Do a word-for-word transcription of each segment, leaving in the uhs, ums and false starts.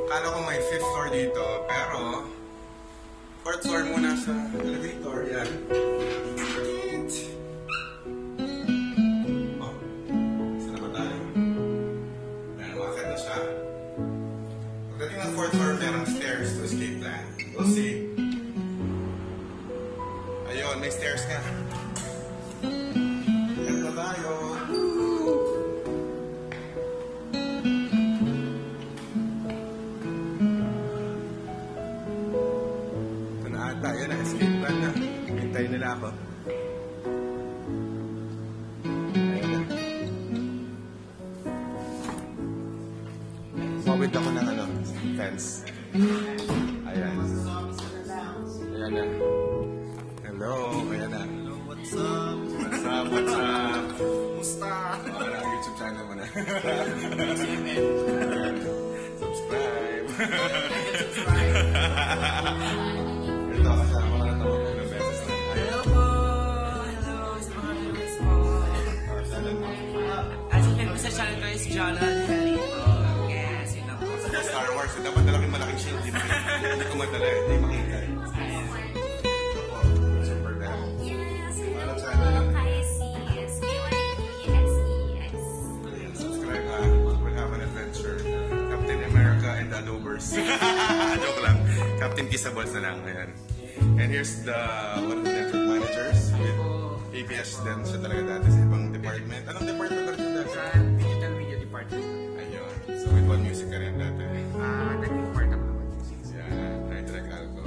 Kala ko may fifth floor dito, pero fourth floor muna sa elevator. Yan. Oh, saan na ba tayo? Ayan, makakit na siya. Pagdating ng fourth floor, merong stairs to escape plan. We'll see. Ayun, may stairs nga. Yan na tayo. Tayo na, escape plan na. Hintayin nila ako. Ayun na. Mawid ako ng ano, fence. Ayan. Ayan na. Hello, ayan na. Hello, what's up? What's up, what's up? Musta? Oh, na, YouTube channel mo na. Subscribe. Subscribe. Ito, kasama ko na ito. Ilang beses na. Hello po! Hello sa mga viewers po. As you can po sa channel ko is Jonathan Kalito. Yes, yun ako. Sa Star Wars, dapat malaking malaking shield. Hindi ko madala eh. Hindi makita eh. Ito po, super bad. Yes, hello po kay Sis. K Y E S E X. Subscribe ha. We'll have an adventure. Captain America and Adobers. Joke lang. Captain Kisabols na lang. Ayan. And here's the one of the network managers with A P S din siya talaga dati sa ibang department. Anong department ka rin dati? Sa Digital Media Department. Ayun. So with one music ka rin dati. Ah, naging part ako naman. Yeah, I direct alcohol.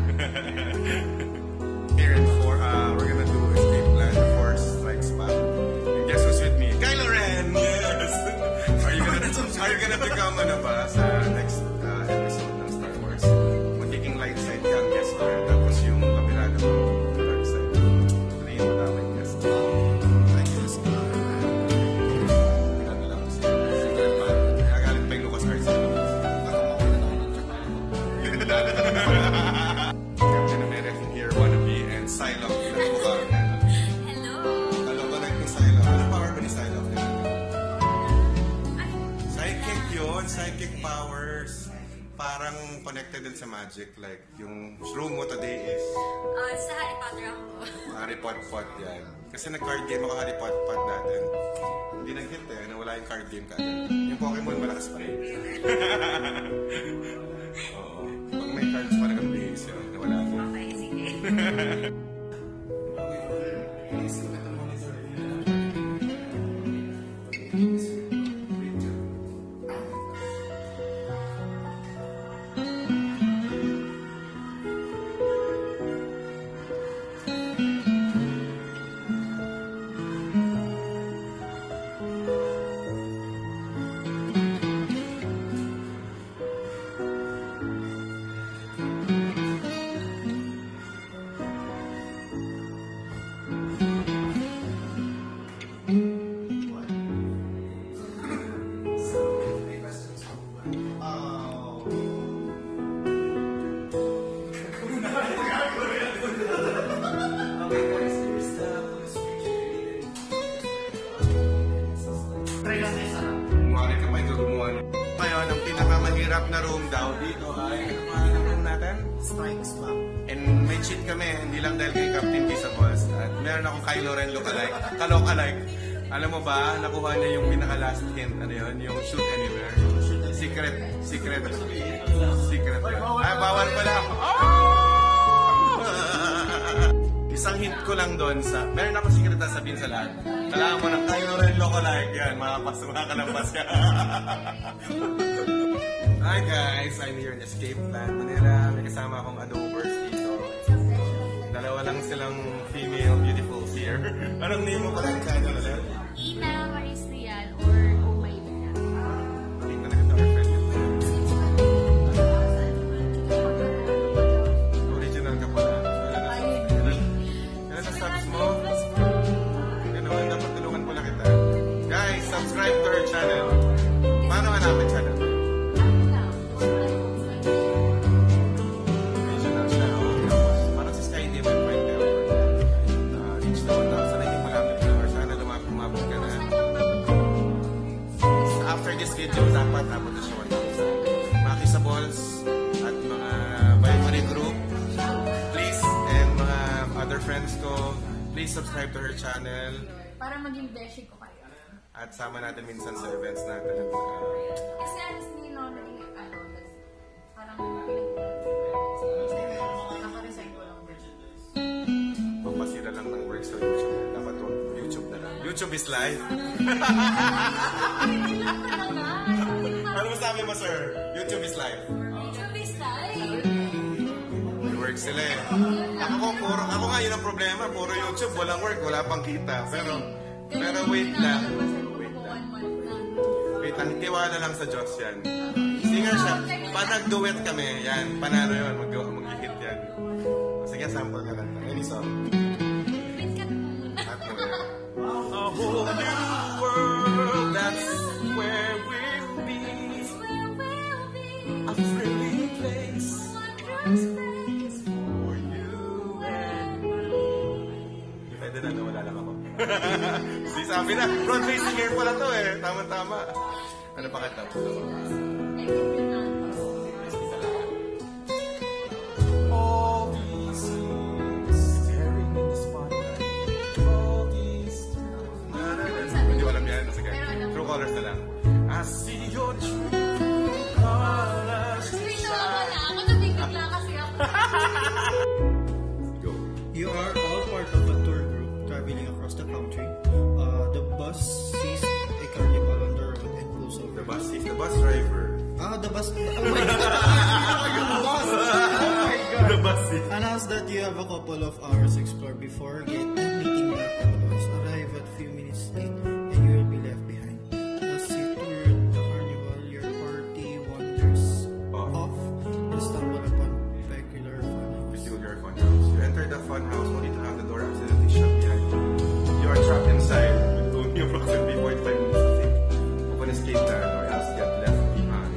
Here in four, uh, we're gonna do escape plan, the Force Strikes Back. And guess who's with me? Kylo Ren! Yes! Are you gonna, are you gonna become ano ba sa next uh, episode ng Star Wars? Magiging light side ka ang guest ko. Tapos yung kabila naman, dark side. Ano yung matapay guest ko? I guess ko. Tingnan na lang kasi. Secret plan. Nagagalit pa yung Lucas Arts. Captain America here, wannabe, and Psylocke. Hello! Alam ko na yung Psylocke. Ano power ba ni Psylocke? Psychic yun. Psychic powers. Parang connected din sa magic. Like, yung room mo today is Uh, sa Harry Potter ako. Harry Pot-Pot yan. Kasi nag-card game ako Harry Pot-Pot natin. Hindi nag-hit eh. Nawala yung card game ka. Yung Pokemon malakas pa rin. Oo. Pag may cards pa nag-base yun. Nawala yun. Okay, sige. Kumari ka pa ito gumawa. Ngayon, ang pinakamahirap na room daw dito ay ano pa ang room natin? Strikes Back. And may cheat kami, hindi lang dahil kay Captain Kisabols. At meron akong Kylo Ren lookalike. Kalok-alike. Alam mo ba, nakuha niya yung pinaka-last hint. Ano yun? Yung shoot anywhere. Secret. Secret. Secret. Ay, bawal pala ako. Oh! Isang hint ko lang doon sa, meron ako secret na sabihin sa lahat. Kailangan mo ng Kylo Ren lookalike. Yan, makapasok ka kalampas ka. Hi guys, I'm here in Escape Plan Manila. May kasama akong Adobers dito. Dalawa lang silang female beautifuls here. Anong name mo pala yung channel ulit? Ina Marisrial or Oh My Vida. Tingnan na kita, our friend. Original ka pala. Ano sa subs mo? Ganoon, dapat tulungan ko lang kita. Guys, subscribe to our channel. Paano hanapin channel? After this video, dapat abot na siya one thousand. Mga Kisabols, please subscribe to her channel. Para maging beshi ko kayo. At sama natin minsan sa events natin. At, uh, Kasi honestly, no, naging ano, parang naka-resign ko lang din. Pampasira lang ng work sa YouTube. Dapat wag YouTube na lang. YouTube is live. Ano masabi mo, sir? YouTube is live. YouTube is live. May work sila eh. Ako, ko, puro, ako nga yun ang problema. Puro YouTube, walang work, wala pang kita. Pero, pero wait lang. Wait lang. Wait lang, tiwala lang sa Diyos yan. Singer siya. Pag nag-duet kami, yan, panalo yun. Mag- mag-hit yan. Sige, sample ka lang. Any song. At mo yan. A whole new world, that's where we'll be. A friendly place for you and me. Pwede na, nawala lang ako. Di sabi na, front-facing hair pala to eh. Tama-tama. Ano pa kata? All these things staring in the spotlight. All these... Hindi ko alam yan. Sige. True colors na lang. I see your true colors shine. Ako nabigyan lang kasi ako. Go. You are all part of a tour group traveling across the country. Uh, the bus sees a carnival on the road and pulls over. The bus is the bus driver. Ah, the bus. Oh my god! The bus. Oh my god! The bus is... Announce that you have a couple of hours to explore before get meeting back at the bus. Arrive at few minutes late and you will be left behind. As you tour the carnival, your party wanders Oh. off and stumble upon peculiar fun house. Peculiar fun house. You enter the fun house only to have the door accidentally shut behind you. You are trapped inside with only approximately forty-five minutes to think of an escape plan or else get left behind.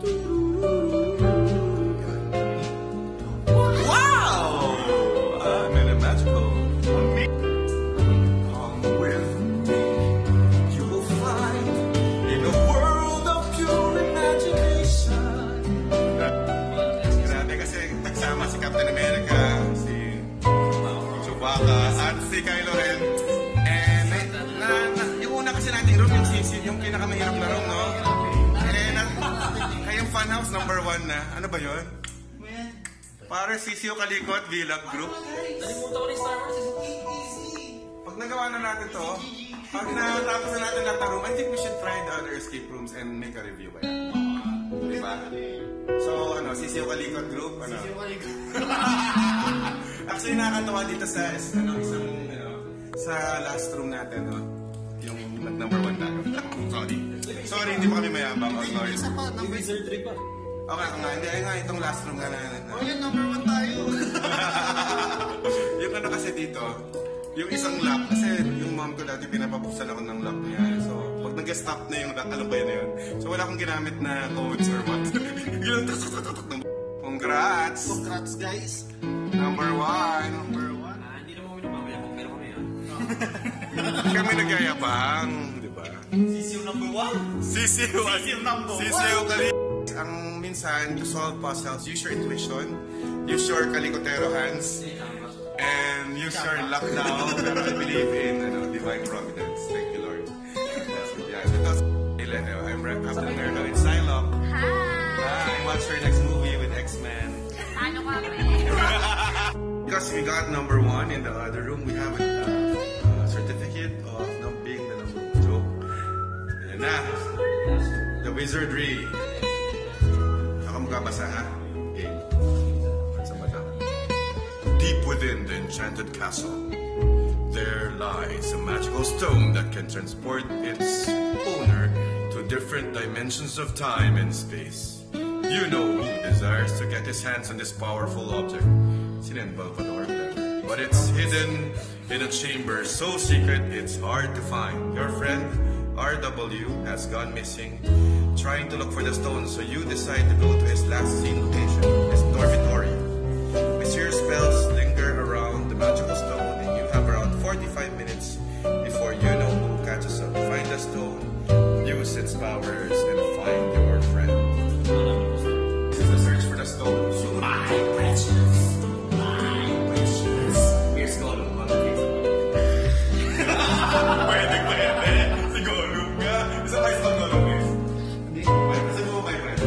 Wow! I'm in a magical. Come with me. You will find in a world of pure imagination. Grabe kasi nagsama si Captain America, si Chewbacca, at si Kylo Ren. And na, na, yung una kasi nating room, yung sisi, yung pinakamahirap na room, no? Eh, na, kayang funhouse number one na. Ano ba yun? Para Sisiw Kalikot Vlog Group. Nalimutan ko ni Star Wars. Pag nagawa na natin to, pag natapos na natin lahat ng room, I think we should try the other escape rooms and make a review ba yan? Diba? So, ano, Sisiw Kalikot Group, ano? Actually, nakakatawa dito sa, ano, isang, ano, sa last room natin, no? Yung nag-number one tayo. Sorry. Sorry, hindi pa kami mayabang. Oh, sorry. Isa pa, number three pa. Okay, nga, hindi, ay nga, itong last room nga na. na. Oh, yun, number one tayo. Yung ano kasi dito, yung isang lock, kasi yung mom ko dati pinapabuksan ako ng lock niya. So, pag nag-stop na yung lock, alam ba yun na yun? So, wala akong ginamit na codes or what. Yun, congrats! Congrats, guys. Number one! Number one. Ah, hindi naman kami nagmamayabang, pero kami yun. Kami nagayabang, di ba? Sisiw number one. Sisiw! Sisiw number one. Sisiw kali. Ang minsan, to solve puzzles, use your intuition, use your kalikotero hands, and use your luck now. Pero I believe in ano, divine providence. Thank you, Lord. Yeah, ito, I'm Captain Nerdo in Psylocke. Hi! I watch your next movie with X-Men. Ano kami? Because we got number one in the other room, we have a uh, certificate of not being the number one joke. Ayan na. The Wizardry. Ako magkabasa ha. Game. Sa mata. Deep within the enchanted castle, there lies a magical stone that can transport its owner to different dimensions of time and space. You know who desires to get his hands on this powerful object. Sinenbal pa or whatever. But it's hidden in a chamber so secret it's hard to find. Your friend R W has gone missing, trying to look for the stone, so you decide to go to his last seen location, his dormitory. Mysterious spells linger around the magical stone, and you have around forty-five minutes before you know who catches up. Find the stone, use its powers, and find your friend. This is the search for the stone. So my precious, my precious. Here's Gollum on the face. Pwede, pwede. Siguro ka. Isa pa isang gulong, please. Pwede, kasi mo ba, friend?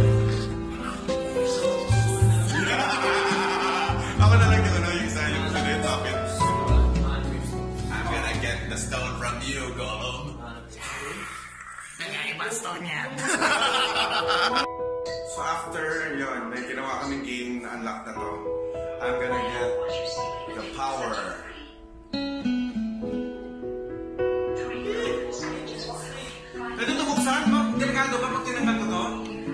Ako na lang yung ano, yung isa, yung sunod topic. I'm gonna get the stone from you, Gollum. Nagay ba stone yan? So after yun, may ginawa kaming game na unlock na to. I'm gonna get the power. Pwede ito buksan? Delikado ba pag tinanggal ko to?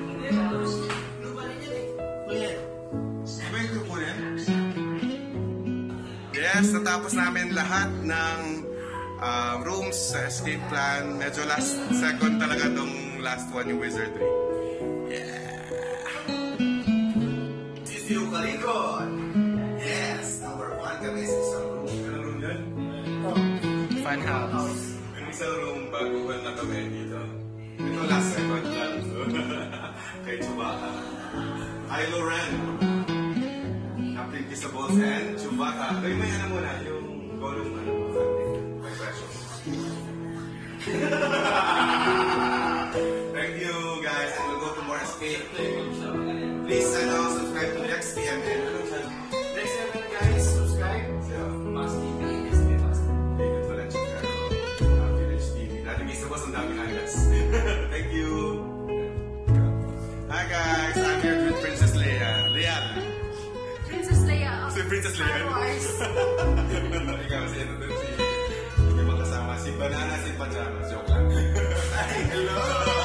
Iba yung kukunin? Yes, natapos namin lahat ng uh, rooms sa escape plan. Medyo last second talaga tong last one yung wizardry. Sisiw Kalikot! Yes! Number one kami sa isang room. Anong room yun? Fun house. Yung isang room, baguhan na kami dito. Ito last second lang. Kay Chewbacca. Kylo Ren. Captain Kissables and Chewbacca. Kaya may ano muna, yung Gollum, ano mo, my precious. Thank you guys, and we'll go to more escape. Please ano, subscribe to Lex T M N. Ano siya? Lex T M N guys, subscribe. So, Mas T V, S B Mas. David Valencia, uh, Village T V. Dati gisa boss, ang daming highlights. Thank you. Hi guys, I'm here with Princess Leia. Leia. Princess Leia. Si Princess Leia. Star Wars. Ikaw, si ano dun, si... Yung magkasama, si Banana, si Pajamas. Joke lang. Ay, hello!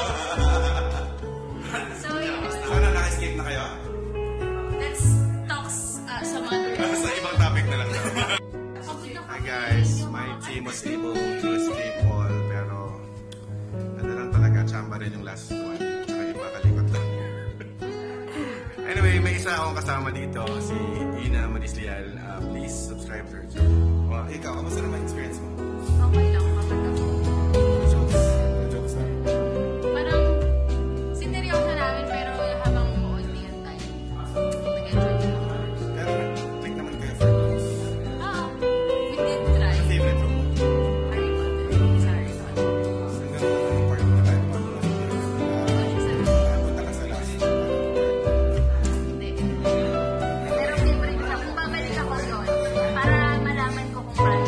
So, yun. Sana naka-escape na kayo? Let's talk uh, some other... Sa ibang topic na lang. Hi guys, my team was able to escape all, pero ano lang talaga, chamba rin yung last one. Tsaka yung makalikot lang. Anyway, may isa akong kasama dito, si Ina Manislial. Uh, please subscribe to her channel. Well, ikaw, kamusta naman experience mo? Okay lang, kapag ako. Jokes. Jokes na. Parang, sineryoso namin, pero habang umuuntian tayo. Nag-enjoy din ako. Pero nag-click naman kayo for me. Oo, we did try. Favorite room mo? Harry Potter. Sorry, Potter. Hanggang anong part na tayo naman? Punta ka sa last. Hindi. Pero favorite ako. Babalik ako doon para malaman ko kung paano.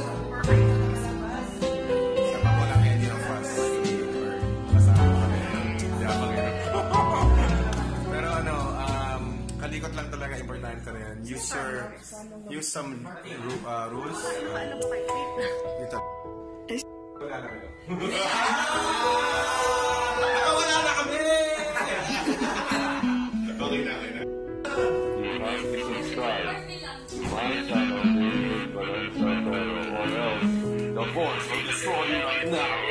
Sa mga walang edit of us, or kasama kami, yabang yun. Pero ano, um, kalikot lang talaga, importante na yan. Use your, use some ru uh, rules. Paano mo kayo? Dito. Wala na kayo. Wala na kami! Okay na, okay na. You must subscribe to my channel, or else the force will destroy you right now.